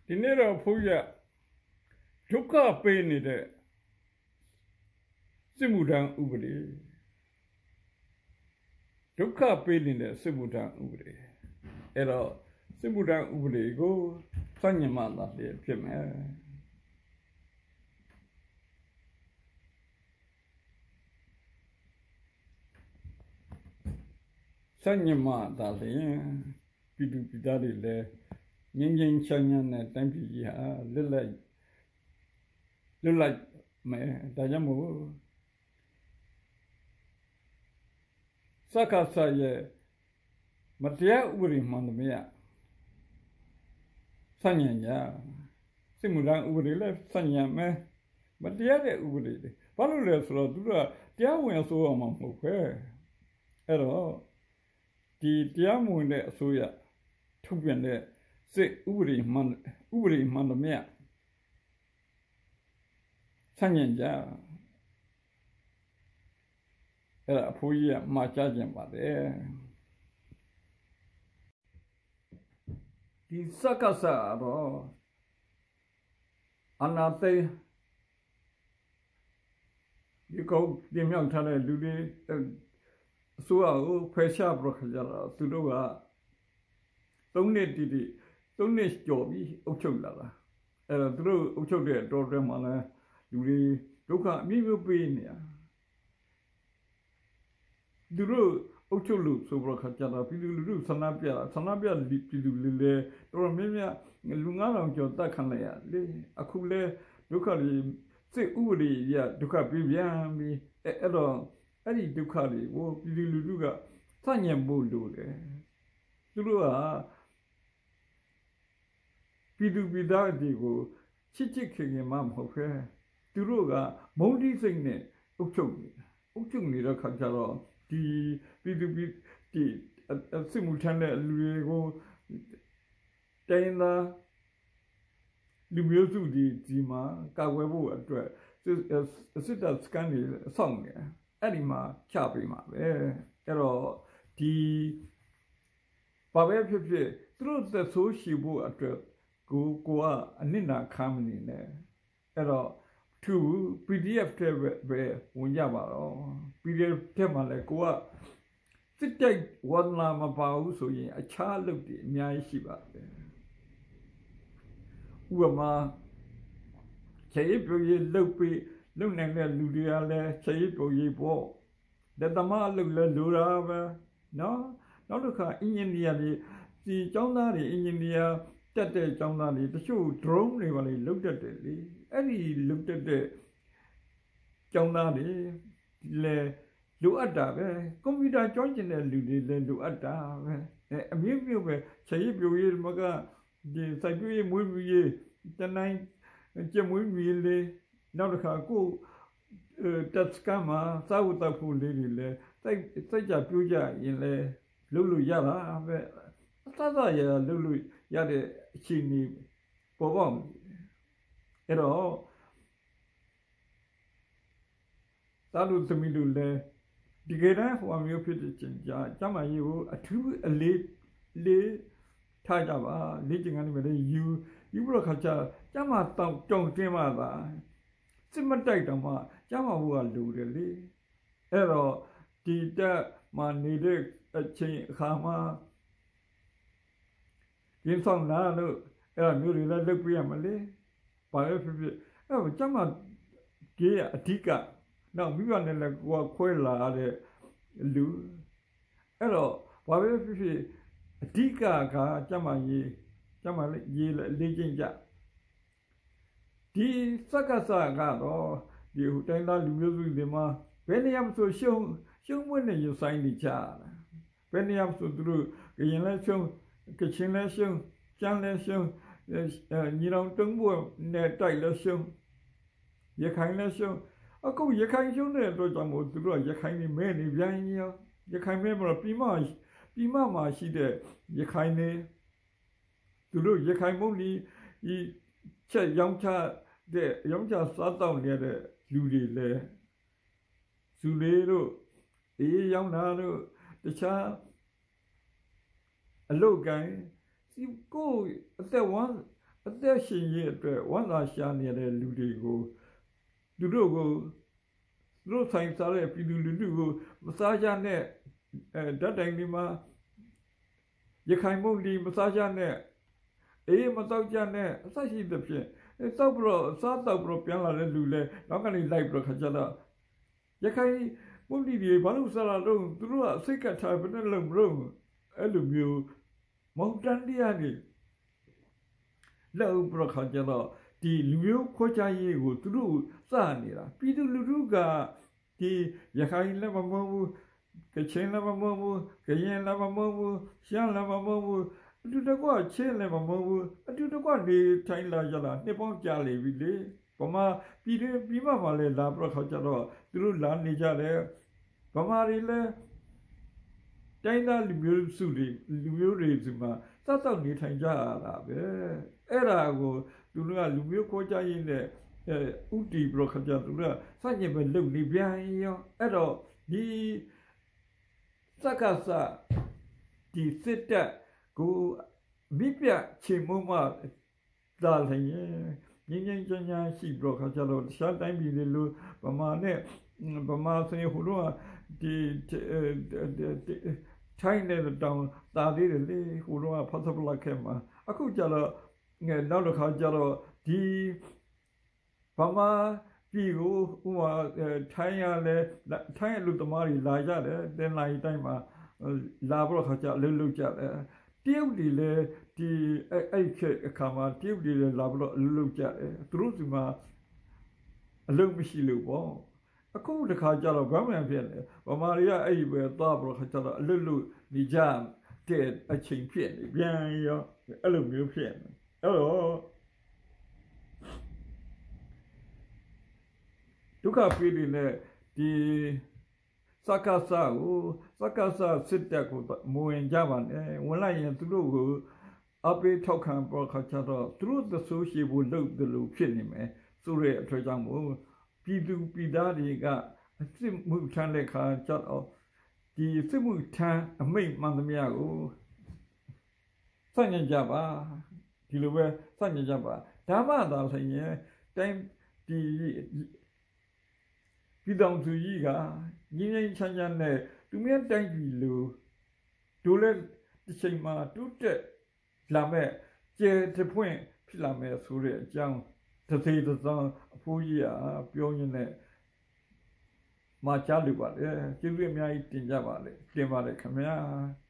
ဒီနေ့တော့ဘုရားဒုက္ခပေးနေတဲ့စစ်မှုထမ်းဥပဒေဒုက္ခပေးနေတဲ့စစ်မှုထမ်းဥပဒေအဲ့တော့စစ်မှုထမ်းဥပဒေကိုစညင်မှသာဖြစ်မယ်စညင်မှသာလျှင်ပြည်သူပြည်သားတွေလည်းငြိမ်းငြိမ်းချမ်းချမ်းနဲ့တိုင်းပြည်ကြီးဟာလွတ်လပ်မယ်ဒါကြောင့်မို့စကားဆရဲ့မတရားဥပဒေမှန်သမျှစညင်ကြစစ်မှုထမ်းဥပဒေလည်းစညင်မယ်မတရားတဲ့ဥပဒေတွေဘာလို့လဲဆိုတော့သူကတရားဝင်အစိုးရမှာမဟုတ်ပဲအဲ့တော့ဒီတရားမဝင်တဲ့အစိုးရထုတ်ပြန်တဲ့စစ်ဥပဒေမှန်သမျှဆန့်ကျင်ကြအဲ့ဒါအဖိုးကြီးကမှာကြားကြပါတယ်ဒီစကားစားတော့အနာသိဒီကောတင်မြောက်ထားတဲ့လူတွေအစိုးရကိုဖယ်ရှားပြခကြတော့သူတို့က3 နှစ်တိ3 နှစ်ကျော်ပြီးအုပ်ချုပ်လာတာအဲ့တော့သူတို့အုပ်ချုပ်တဲ့တော်တော်မှလည်းလူတွေဒုက္ခအမျိုးပေးနေရသူတို့အုပ်ချုပ်လို့ဆိုတော့ခါကြတာပြည်သူလူထုဆန္ဒပြပြည်သူလူတွေတော်များများလူ9000ကျော်တတ်ခံလိုက်ရလေအခုလဲဒုက္ခတွေစစ်ဥပဒေရဒုက္ခပြပြန်ပြီးအဲ့တော့အဲ့ဒီဒုက္ခတွေကိုပြည်သူလူထုကဆန့်ကျင်ဖို့လိုတယ်သူတို့ကပြည်သူပြည်သားတွေကိုချစ်ခင်မှမဟုတ်ပဲသူတို့ကမုန်းတီးစိတ်နဲ့အုပ်ချုပ်နေတဲ့ခါကျတော့ဒီပြည်သူဒီစစ်မှုထမ်းတဲ့လူတွေကိုတိုင်းသားလူမျိုးစုဒီမှာကာကွယ်ဖို့အတွက်စစ်တပ်စကန်တွေစောင့်နေအဲ့ဒီမှာချပေးမှာပဲအဲ့တော့ဒီဘာပဲဖြစ်ဖြစ်သူတို့သက်ဆိုးရှိဖို့အတွက်ကိုကအနစ်နာခံမနေနဲ့အဲ့တော့PDF တဲ့ပဲဝင်ကြပါတော့ PDF တဲ့မှာလဲကိုကစစ်တိုက်ဝါဒနာမပါဘူးဆိုရင်အခြားလုပ်တွေအများကြီးရှိပါတယ်ဥပမာခြေရပြည့်လုပ်ပြီးလုံနိုင်တဲ့လူတွေကလည်းခြေရပြည့်ပေါ့လက်သမားလုပ်လဲလိုတာပဲနော်နောက်တစ်ခါအင်ဂျင်နီယာတွေဒီကျောင်းသားတွေအင်ဂျင်နီယာတက်တဲ့ကျောင်းသားတွေတချို့ drone တွေပါလေလုတ်တတ်တယ်လေအဲ့ဒီလုတ်တတ်တဲ့ကျောင်းသားတွေလေလိုအပ်တာပဲကွန်ပျူတာကျောင်းကျင်တဲ့လူတွေလည်းလိုအပ်တာပဲအမျိုးပဲခြေရပြည့်မကဒီစိုက်ပျိုးရေးမွေးမြူရေးတနိုင်ကျမွေးမြူရေးလေနောက်တစ်ခါကိုတက်စကမှာစာဝတ်တဖို့လေးတွေလည်းစိတ်ကြပြိုးကြရင်လည်းလုပ်လို့ရတာပဲသရလုပ်လို့ရတဲ့အခြေအနေပေါ်ပေါက်အဲ့တော့သာလူသမီးလူလည်းဒီကနေ့ဟိုအမျိုးဖြစ်တဲ့ချင်းကြာကျမကြီးကိုအထူးအလေးထားကြပါလေ့ကျင့်ခန်းတွေလည်းယူပြီးတော့ခါကျမတောင်းတုံတင်းမှသာစစ်မတိုက်တော့မှကျမဘုရားလူတယ်လေအဲ့တော့ဒီတက်မှနေတဲ့အချိန်အခါမှာရင်းဆောင်လာလို့အဲ့မျိုးတွေလည်းလုပ်ပြရမလဲဘာလဲဖြစ်အဲ့ကျမကြီးအဓိကနောက်မိဘနဲ့လည်းကိုယ်ခွဲလာတဲ့လူအဲ့တော့ဘာပဲဖြစ်အဓိကကကျမရေးလေ့ကျင့်ကြဒီစကားစားကတော့ဒီတိုင်းသားလူမျိုးစုတွေမှာဘယ်နေရာမှဆိုရှုံးမွေးနေရဆိုင်နေကြဘယ်နေရာမှဆိုသူတို့ကရင်လဲရှုံးကချင်လဲရှုံးကျန်းလဲရှုံးညီတော်တုံးဘွယ်နဲ့တိုက်လဲရှုံးရခိုင်လဲရှုံးအခုရခိုင်ရှုံးတဲ့အတွက်ကြောင့်မို့သူတို့ကရခိုင်နေမဲနေပြန်ရောရခိုင်မဲမှာပြီးမှမှာရှိတဲ့ရခိုင်နေသူတို့ရခိုင်မုန်းဒီချက်ရောင်းချစားတောင်းနေတဲ့လူတွေလည်းသူလေးတို့အေးရောင်းတာတို့တခြားအလုတ်ကိုင်းစီကိုအသက်ဝမ်းအသက်ရှင်ရဲ့အတွက်ဝမ်းသာရှာနေတဲ့လူတွေကိုသူတို့ဆိုင်စားတဲ့ပြည်သူလူထုကိုမစားကြနဲ့ဓာတ်တိုင်ဒီမှာရခိုင်မုန်ဒီမစားကြနဲ့အေးမတော့ကြနဲ့အသက်ရှိသဖြင့်တောက်ပြီးတော့စားတော့ပြီးတော့ပြန်လာတဲ့လူလဲနောက်ကနေလိုက်ပြီးတော့ခါကြတော့ရခိုင်မုန်ဒီတွေဘာလို့စားလာတော့သူတို့ကအစိတ်ကထားဘယ်နဲ့လုံးမလို့အဲ့လိုမျိုးမောင်တန်တရားနေလောက်ပြီးတော့ခါကြတော့ဒီလူမျိုးခွဲခြားရေးကိုသူတို့စနေတာပြည်သူလူထုကဒီရခိုင်လည်းမမဟုတ်ဘူးကချင်လည်းမမဟုတ်ဘူးကရင်လည်းမမဟုတ်ဘူးရှမ်းလည်းမမဟုတ်ဘူးအတူတကွချင်းလည်းမမဟုတ်ဘူးအတူတကွနေထိုင်လာကြတာနှစ်ပေါင်းကြာလေပြီလေဗမာပြည်မှာလည်းလာပြီးတော့ခါကြတော့သူတို့လာနေကြတယ်ဗမာတွေလည်းတိုင်းသားလူမျိုးတွေဒီမှာစတော့နေထိုင်ကြရတာပဲအဲ့ဒါကိုသူတို့ကလူမျိုးခေါ်ကြရင်လည်းဥတီဘရခကြသူတို့ကစัจပဲလုံနေပြန်ရောအဲ့တော့ဒီစက္ကစဒီစစ်တပ်ကိုမိပြချေမုံမသာလျင်ငင်းချမ်းရှိဘရခကြတော့ရှားတိုင်းပြည်တွေလို့ဗမာဆိုရင်ဟိုတော့ဒီထိုင်းတဲ့တောင်တာသေးတယ်လေဟိုတော့ဖတ်သပလာခဲ့မှာအခုကျတော့နောက်တစ်ခါကျတော့ဒီဗမာပြည်ကိုဥမာထိုင်းရလဲထိုင်းလူသမားတွေလာကြတယ်တင်လာရီတိုင်းမှာလာပြီးတော့ခါကျလှုပ်ကြတယ်တရုတ်တွေလည်းဒီအဲ့အခါမှာတရုတ်တွေလည်းလာပြီးတော့လှုပ်ကြတယ်သူတို့ဒီမှာအလုံးမရှိလို့ပေါ့အခုတခါကျတော့ဗမာဖြစ်နေဗမာတွေကအဲ့ဒီပဲသွားပြီးတော့ခါကျတော့အလွတ်နေကြတဲ့အချိန်ဖြစ်နေပြန်ရောအဲ့လိုမျိုးဖြစ်နေအဲ့တော့ဒုက္ခပေးနေတဲ့ဒီစက္ကစစစ်တပ်ကိုမဝင်ကြပါနဲ့ဝင်လိုက်ရင်သူတို့ကိုအပေးထောက်ခံပေါ်ခါချတော့သူတို့သဆိုးရှိဖို့လုပ်တယ်လို့ဖြစ်နေမယ်ဆိုတဲ့အတွက်ကြောင့်မို့ပြည်သူပြည်သားတွေကစစ်မှုထမ်းတဲ့ခါကျတော့ဒီစစ်မှုထမ်းအမိန့်မှန်သမျှကိုစညကြပါဒီလိုပဲစညကြပါဒါမှသာဆိုရင်တိုင်းဒီပြည်တော်သူကြီးကငင်းငင်းချမ်းချမ်းနဲ့သူများတိုင်းပြည်လိုတို့လည်းတစ်ချိန်မှာတိုးတက်လာမဲ့ကျေတဖွင့်ဖြစ်လာမဲ့ဆိုတဲ့အကြောင်းတစ်သေးတစ်စောင်းအဖိုးကြီးကပြောရင်းနဲ့မှာကြားလို့ပါလေကျေးဇူးအများကြီးတင်ကြပါလေခင်ဗျာ